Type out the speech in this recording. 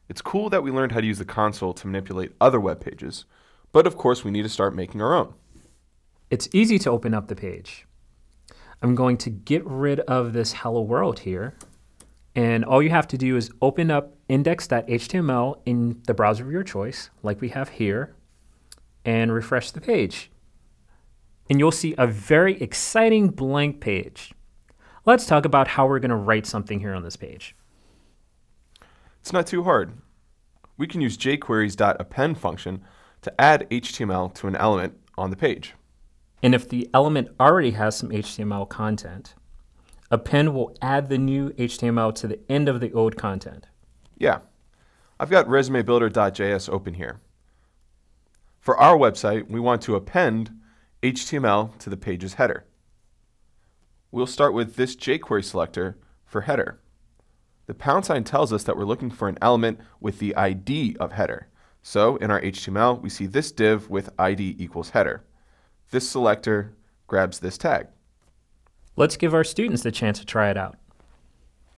It's cool that we learned how to use the console to manipulate other web pages, but of course we need to start making our own. It's easy to open up the page. I'm going to get rid of this hello world here, and all you have to do is open up index.html in the browser of your choice, like we have here, and refresh the page. And you'll see a very exciting blank page. Let's talk about how we're going to write something here on this page. It's not too hard. We can use jQuery's .append function to add HTML to an element on the page. And if the element already has some HTML content, Append will add the new HTML to the end of the old content. Yeah, I've got resumebuilder.js open here. For our website, we want to append HTML to the page's header. We'll start with this Jquery Selector for header. The pound sign tells us that we're looking for an element with the ID of header. So in our HTML, we see this div with ID equals header. This selector grabs this tag. Let's give our students the chance to try it out.